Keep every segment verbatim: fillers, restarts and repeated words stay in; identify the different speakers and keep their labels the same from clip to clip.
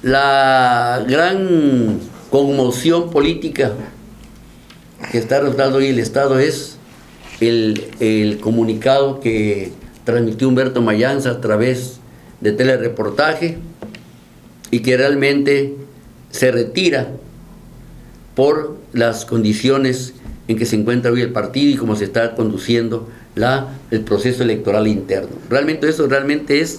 Speaker 1: la gran conmoción política que está resultando hoy el Estado es el, el comunicado que transmitió Humberto Mayans a través de telereportaje y que realmente se retira por las condiciones en que se encuentra hoy el partido y cómo se está conduciendo la, el proceso electoral interno. Realmente eso realmente es,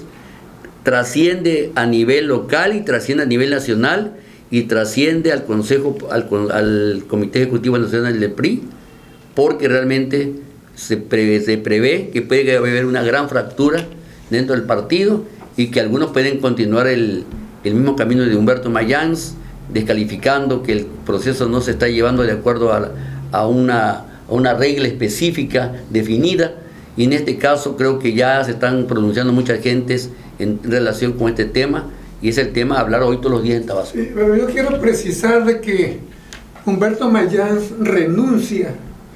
Speaker 1: trasciende a nivel local y trasciende a nivel nacional y trasciende al Consejo, al, al Comité Ejecutivo Nacional del P R I, porque realmente se prevé, se prevé que puede haber una gran fractura dentro del partido y que algunos pueden continuar el, el mismo camino de Humberto Mayans, descalificando que el proceso no se está llevando de acuerdo a, a, una, a una regla específica definida, y en este caso creo que ya se están pronunciando muchas gentes en relación con este tema, y es el tema a hablar hoy todos los días en Tabasco.
Speaker 2: Sí, pero yo quiero precisar de que Humberto Mayans renuncia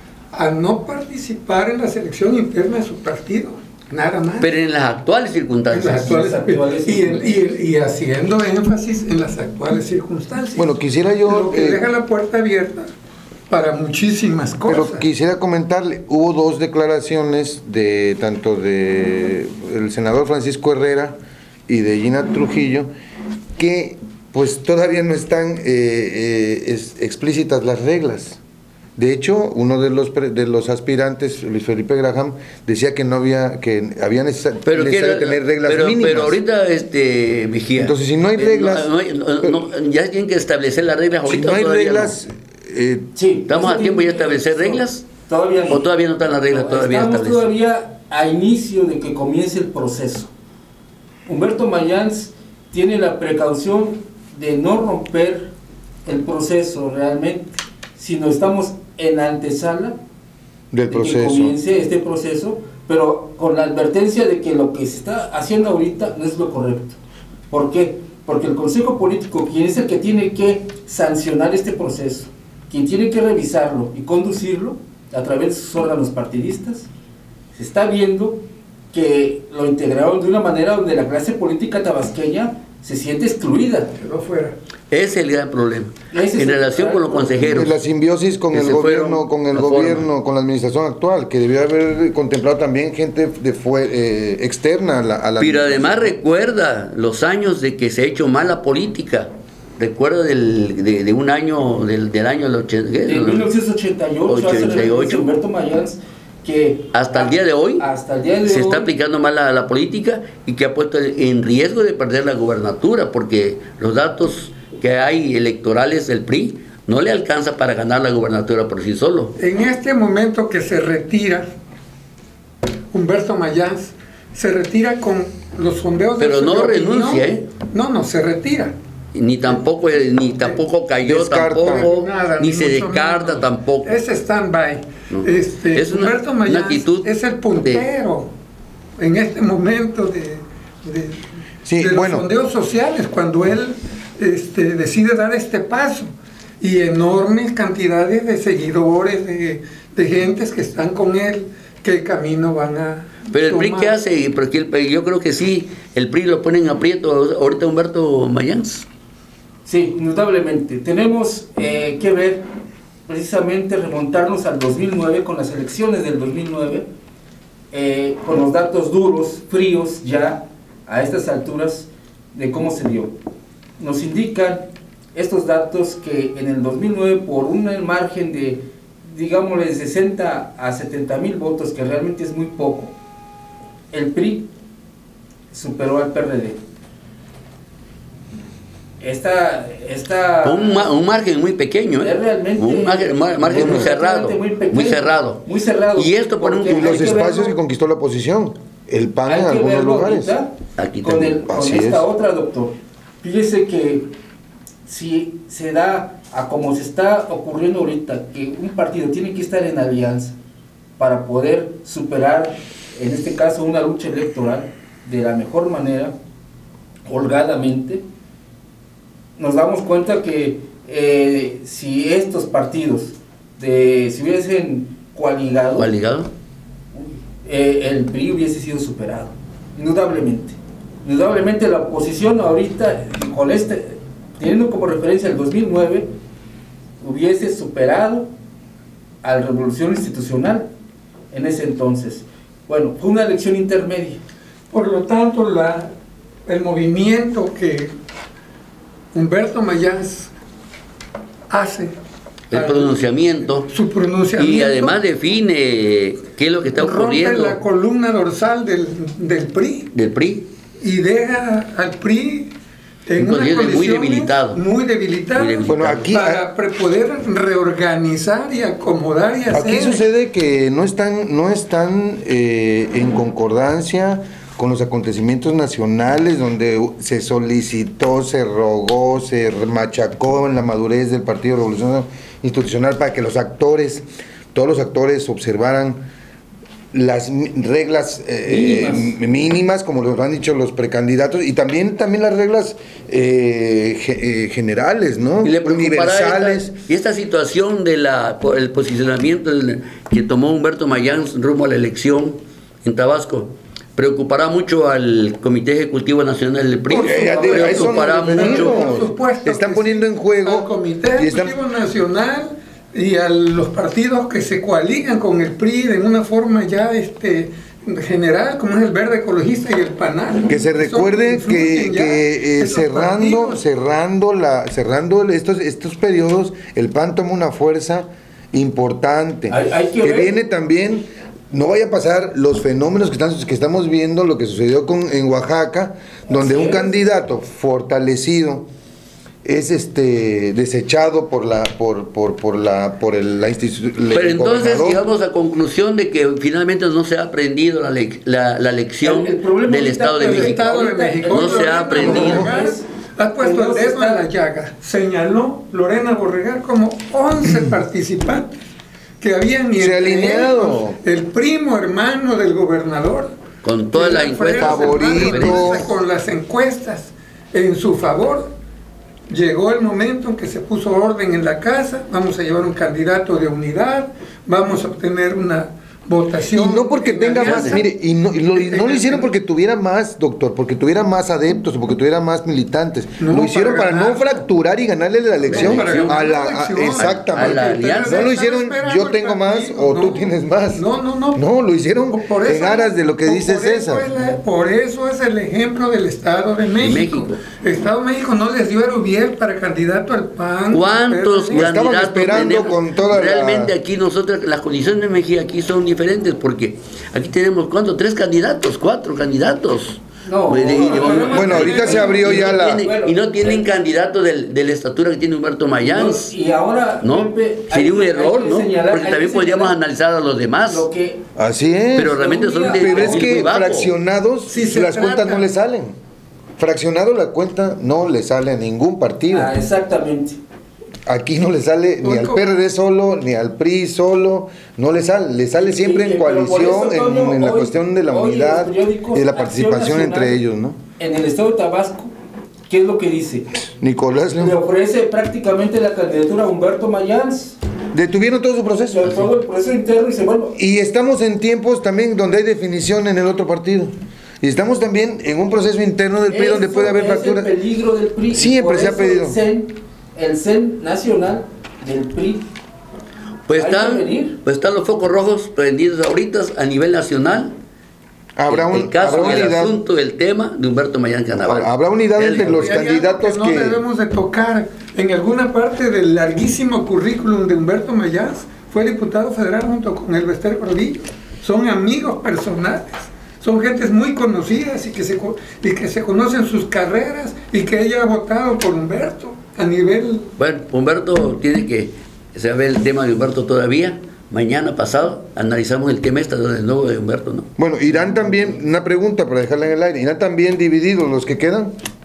Speaker 2: a no participar en la selección interna de su partido, nada más.
Speaker 1: Pero en las actuales circunstancias.
Speaker 2: En las actuales, actuales y, el, y, el, y haciendo énfasis en las actuales circunstancias.
Speaker 3: Bueno, quisiera yo...
Speaker 2: Lo que
Speaker 3: eh,
Speaker 2: deja la puerta abierta para muchísimas cosas.
Speaker 3: Pero quisiera comentarle, hubo dos declaraciones de tanto de el senador Francisco Herrera y de Gina Trujillo, que pues todavía no están eh, eh, es, explícitas las reglas. De hecho, uno de los de los aspirantes, Luis Felipe Graham, decía que no había, que había necesar,
Speaker 1: pero
Speaker 3: necesario
Speaker 1: que,
Speaker 3: tener reglas
Speaker 1: pero,
Speaker 3: mínimas.
Speaker 1: Pero ahorita, este, Mejía,
Speaker 3: entonces si no hay reglas,
Speaker 1: eh, no, no, no,
Speaker 3: pero,
Speaker 1: no, ya tienen que establecer las reglas ahorita.
Speaker 3: Si no hay
Speaker 1: todavía
Speaker 3: reglas,
Speaker 1: no.
Speaker 3: eh,
Speaker 4: sí,
Speaker 1: ¿estamos a tiempo ya de establecer reglas?
Speaker 4: Todavía no.
Speaker 1: ¿O todavía no están las reglas?
Speaker 4: No,
Speaker 1: todavía
Speaker 4: estamos
Speaker 1: establecidas.
Speaker 4: todavía a inicio de que comience el proceso. Humberto Mayans tiene la precaución de no romper el proceso realmente, sino estamos en la antesala
Speaker 3: del
Speaker 4: de
Speaker 3: proceso.
Speaker 4: que comience este proceso, pero con la advertencia de que lo que se está haciendo ahorita no es lo correcto. ¿Por qué? Porque el Consejo Político, quien es el que tiene que sancionar este proceso, quien tiene que revisarlo y conducirlo a través de sus órganos partidistas, se está viendo que lo integraron de una manera donde la clase política tabasqueña se siente excluida.
Speaker 2: Quedó fuera.
Speaker 1: Ese es el gran problema.
Speaker 4: Ese
Speaker 1: en
Speaker 4: es
Speaker 1: relación con los consejeros.
Speaker 3: La simbiosis con
Speaker 1: que
Speaker 3: el
Speaker 1: se
Speaker 3: gobierno,
Speaker 1: fueron
Speaker 3: con el
Speaker 1: la
Speaker 3: gobierno,
Speaker 1: forma.
Speaker 3: con la administración actual, que debió haber contemplado también gente de fue, eh, externa a la, a la
Speaker 1: Pero además recuerda los años de que se ha hecho mala política. Recuerda del, de, de un año, del, del año del ochenta,
Speaker 4: de mil novecientos ochenta y ocho,
Speaker 1: ochenta y ocho.
Speaker 4: hace Humberto Mayans, que
Speaker 1: hasta el día de hoy
Speaker 4: hasta el día de
Speaker 1: se
Speaker 4: hoy,
Speaker 1: está aplicando mal la, la política y que ha puesto en riesgo de perder la gubernatura, porque los datos que hay electorales del P R I no le alcanza para ganar la gubernatura por sí solo.
Speaker 2: En este momento que se retira Humberto Mayans, se retira con los sondeos de
Speaker 1: Pero no
Speaker 2: de opinión.
Speaker 1: renuncia, ¿eh?
Speaker 2: No, no, se retira.
Speaker 1: Ni tampoco, ni tampoco cayó,
Speaker 3: Descarta.
Speaker 1: tampoco,
Speaker 2: Nada,
Speaker 1: ni
Speaker 2: ni
Speaker 1: se
Speaker 2: mucho
Speaker 1: descarta
Speaker 2: menos.
Speaker 1: tampoco.
Speaker 2: Es stand-by.
Speaker 1: No.
Speaker 2: Este,
Speaker 1: Es una-
Speaker 2: Humberto
Speaker 1: una
Speaker 2: Mayans
Speaker 1: actitud
Speaker 2: es el puntero de... en este momento de, de,
Speaker 3: Sí,
Speaker 2: de los
Speaker 3: bueno.
Speaker 2: sondeos sociales, cuando él este, decide dar este paso, y enormes cantidades de seguidores, de, de gentes que están con él, que el camino van a
Speaker 1: Pero el P R I,
Speaker 2: tomar.
Speaker 1: ¿qué hace? Porque el, yo creo que sí, el P R I lo pone en aprieto ahorita Humberto Mayans.
Speaker 4: sí, indudablemente. Tenemos eh, que ver, precisamente remontarnos al dos mil nueve, con las elecciones del dos mil nueve, eh, con los datos duros, fríos ya a estas alturas de cómo se dio. Nos indican estos datos que en el dos mil nueve, por un margen de, digámosle, sesenta a setenta mil votos, que realmente es muy poco, el P R I superó al P R D. Esta, esta
Speaker 1: Un, ma- un margen muy pequeño, ¿eh?
Speaker 4: es realmente
Speaker 1: un margen, mar- margen muy cerrado,
Speaker 4: muy, pequeño,
Speaker 1: muy cerrado.
Speaker 4: muy cerrado.
Speaker 1: Y esto por un
Speaker 4: Porque
Speaker 3: Y los
Speaker 4: hay que
Speaker 3: espacios
Speaker 4: verlo-
Speaker 3: que conquistó la oposición, el P A N
Speaker 4: hay
Speaker 3: en
Speaker 4: que
Speaker 3: algunos
Speaker 4: verlo
Speaker 3: lugares.
Speaker 4: ahorita
Speaker 1: Aquí
Speaker 4: con,
Speaker 1: también.
Speaker 4: el, con
Speaker 3: Así
Speaker 4: esta
Speaker 3: es.
Speaker 4: otra, doctor. Fíjese que si se da a como se está ocurriendo ahorita, que un partido tiene que estar en alianza para poder superar, en este caso, una lucha electoral de la mejor manera, holgadamente, nos damos cuenta que eh, si estos partidos de, si hubiesen coaligado,
Speaker 1: ¿Cuál ligado?
Speaker 4: eh, el P R I hubiese sido superado, indudablemente. Indudablemente la oposición ahorita, con este, teniendo como referencia el dos mil nueve, hubiese superado a la revolución institucional en ese entonces. Bueno, fue una elección intermedia.
Speaker 2: Por lo tanto, la, el movimiento que Humberto Mayans hace,
Speaker 1: el pronunciamiento,
Speaker 2: su pronunciamiento,
Speaker 1: y además define qué es lo que está ocurriendo.
Speaker 2: rompe la columna dorsal del, del P R I.
Speaker 1: Del P R I.
Speaker 2: Y deja al P R I en
Speaker 1: Un
Speaker 2: una
Speaker 1: condición muy
Speaker 2: condición
Speaker 1: debilitado.
Speaker 2: muy debilitado,
Speaker 1: Muy debilitado.
Speaker 3: Bueno, aquí-
Speaker 2: para pre- poder reorganizar y acomodar y hacer.
Speaker 3: Aquí sucede que no están, no están eh, en concordancia con los acontecimientos nacionales, donde se solicitó, se rogó, se machacó en la madurez del Partido Revolucionario Institucional para que los actores, todos los actores observaran las mi- reglas eh,
Speaker 4: Mínimas.
Speaker 3: mínimas, como lo han dicho los precandidatos, y también, también las reglas eh, ge- eh, generales, ¿no?
Speaker 1: Y le preocupará
Speaker 3: Universales.
Speaker 1: esta, y esta situación de la por el posicionamiento del- que tomó Humberto Mayans rumbo a la elección en Tabasco. Preocupará mucho al Comité Ejecutivo Nacional del P R I.
Speaker 3: Porque ya te- a eso
Speaker 1: Preocupará
Speaker 3: nos referimos.
Speaker 1: mucho.
Speaker 2: Por supuesto
Speaker 3: Están
Speaker 2: que
Speaker 3: poniendo
Speaker 2: sí,
Speaker 3: en juego
Speaker 2: al Comité
Speaker 3: y están-
Speaker 2: Ejecutivo Nacional y a los partidos que se coaligan con el P R I de una forma ya este general, como es el Verde Ecologista y el PANAL.
Speaker 3: Que se
Speaker 2: Son-
Speaker 3: recuerde
Speaker 2: influyen
Speaker 3: que,
Speaker 2: ya
Speaker 3: que, eh,
Speaker 2: esos
Speaker 3: cerrando,
Speaker 2: partidos.
Speaker 3: cerrando la, cerrando estos, estos periodos, el P A N toma una fuerza importante.
Speaker 4: Hay- hay que
Speaker 3: que
Speaker 4: ver.
Speaker 3: viene también, no vaya a pasar los fenómenos que, están, que estamos viendo, lo que sucedió con, en Oaxaca, donde
Speaker 4: Así
Speaker 3: un
Speaker 4: es.
Speaker 3: candidato fortalecido es este desechado por la por por por la por el, la institución.
Speaker 1: Pero entonces llegamos a conclusión de que finalmente no se ha aprendido la, le- la, la lección
Speaker 4: El- el problema
Speaker 1: del
Speaker 4: ahorita
Speaker 1: Estado de
Speaker 4: con el
Speaker 1: México.
Speaker 2: Estado de México.
Speaker 1: No se ha aprendido.
Speaker 2: Borregar ha puesto el dedo en la llaga. Señaló Lorena Borregar como once participantes que habían
Speaker 3: Se ha alineado.
Speaker 2: el primo hermano del gobernador.
Speaker 1: Con todas las encuestas.
Speaker 3: Favorito.
Speaker 2: Con las encuestas en su favor. Llegó el momento en que se puso orden en la casa, vamos a llevar un candidato de unidad, vamos a obtener una votación.
Speaker 3: Y no porque
Speaker 2: en
Speaker 3: tenga
Speaker 2: alianza.
Speaker 3: más, mire, y no, y lo, y no lo hicieron porque tuviera más, doctor, porque tuviera más adeptos o porque tuviera más militantes.
Speaker 2: No,
Speaker 3: lo hicieron
Speaker 2: para
Speaker 3: para, no
Speaker 2: ganar.
Speaker 3: fracturar y ganarle la elección
Speaker 2: No, para ganar
Speaker 3: a la,
Speaker 2: la
Speaker 3: a-
Speaker 2: elección.
Speaker 3: exactamente.
Speaker 1: A la alianza.
Speaker 3: No lo hicieron
Speaker 2: Estaba esperando
Speaker 3: yo
Speaker 2: el
Speaker 3: tengo más
Speaker 2: partido,
Speaker 3: o tú
Speaker 2: no.
Speaker 3: tienes más.
Speaker 2: No, no, no.
Speaker 3: No, lo hicieron
Speaker 2: Por
Speaker 3: en
Speaker 2: eso-
Speaker 3: aras de lo que
Speaker 2: por-
Speaker 3: dice
Speaker 2: por eso
Speaker 3: César.
Speaker 2: es la- por eso es el ejemplo del Estado de México.
Speaker 1: México.
Speaker 2: El Estado de México no les dio a Erubiel para candidato al P A N.
Speaker 1: ¿Cuántos
Speaker 3: Lo estaban
Speaker 1: candidatos
Speaker 3: esperando
Speaker 1: tenemos?
Speaker 3: con toda la-
Speaker 1: Realmente aquí nosotros, las condiciones de México aquí son diferentes porque aquí tenemos, ¿cuántos? Tres candidatos, cuatro candidatos.
Speaker 4: No,
Speaker 1: Y- y- y-
Speaker 4: no,
Speaker 3: Bueno, ahorita se abrió
Speaker 1: y
Speaker 3: ya
Speaker 1: no
Speaker 3: la...
Speaker 1: tienen- y no tienen candidato del- de la estatura que tiene Humberto Mayans.
Speaker 4: Y ahora,
Speaker 1: ¿No?
Speaker 4: Pepe, hay
Speaker 1: Sería un
Speaker 4: que- hay
Speaker 1: error,
Speaker 4: que
Speaker 1: ¿no?
Speaker 4: señalar-
Speaker 1: Porque
Speaker 4: hay
Speaker 1: también
Speaker 4: que
Speaker 1: podríamos
Speaker 4: señalar
Speaker 1: analizar a los demás.
Speaker 4: Lo que
Speaker 3: Así es.
Speaker 1: Pero realmente son de
Speaker 3: Pero es
Speaker 1: perfil
Speaker 3: que
Speaker 1: muy bajo.
Speaker 3: fraccionados,
Speaker 2: Si se
Speaker 3: las cuentas
Speaker 2: trata-
Speaker 3: no le salen. Fraccionado la cuenta no le sale a ningún partido.
Speaker 4: Ah, exactamente.
Speaker 3: Aquí no le sale ni al P R D solo, ni al P R I solo, no le sale, le sale siempre
Speaker 4: Y-
Speaker 3: en
Speaker 4: y- pero por
Speaker 3: coalición,
Speaker 4: eso, Toño,
Speaker 3: en, en la
Speaker 4: hoy-
Speaker 3: cuestión de la
Speaker 4: hoy
Speaker 3: unidad
Speaker 4: los periódicos
Speaker 3: y de la
Speaker 4: Acción
Speaker 3: participación
Speaker 4: Nacional,
Speaker 3: entre ellos, ¿no?
Speaker 4: En el estado de Tabasco, ¿qué es lo que dice?
Speaker 3: Nicolás
Speaker 4: Le
Speaker 3: León.
Speaker 4: ofrece prácticamente la candidatura a Humberto Mayans.
Speaker 3: Detuvieron todo su proceso.
Speaker 4: Sobre todo el proceso interno y dice, bueno,
Speaker 3: Y estamos en tiempos también donde hay definición en el otro partido. Y estamos también en un proceso interno del P R I donde
Speaker 4: eso
Speaker 3: puede haber
Speaker 4: es
Speaker 3: fractura.
Speaker 4: el peligro del P R I.
Speaker 3: Siempre
Speaker 4: Por
Speaker 3: se ha
Speaker 4: eso
Speaker 3: pedido.
Speaker 4: El C E N, el C E N nacional del P R I.
Speaker 1: Pues
Speaker 4: Hay que
Speaker 1: están,
Speaker 4: venir.
Speaker 1: pues están los focos rojos prendidos ahorita a nivel nacional.
Speaker 3: Habrá,
Speaker 1: el,
Speaker 3: un,
Speaker 1: el caso,
Speaker 3: habrá
Speaker 1: el
Speaker 3: unidad,
Speaker 1: asunto, el tema de Humberto Mayans Canaval.
Speaker 3: habrá unidad
Speaker 1: Él-
Speaker 3: entre los
Speaker 2: Y hay algo
Speaker 3: candidatos
Speaker 2: que no
Speaker 3: que...
Speaker 2: debemos de tocar. En alguna parte del larguísimo currículum de Humberto Mayans fue diputado federal junto con Elvester Gordillo. Son amigos personales. Son gentes muy conocidas y que, se, co- y que se conocen sus carreras y que ella ha votado por Humberto a nivel...
Speaker 1: Bueno, Humberto tiene que saber el tema de Humberto todavía. Mañana pasado analizamos el tema este de nuevo de Humberto, ¿no?
Speaker 3: Bueno, irán también, una pregunta para dejarla en el aire, ¿irán también divididos los que quedan?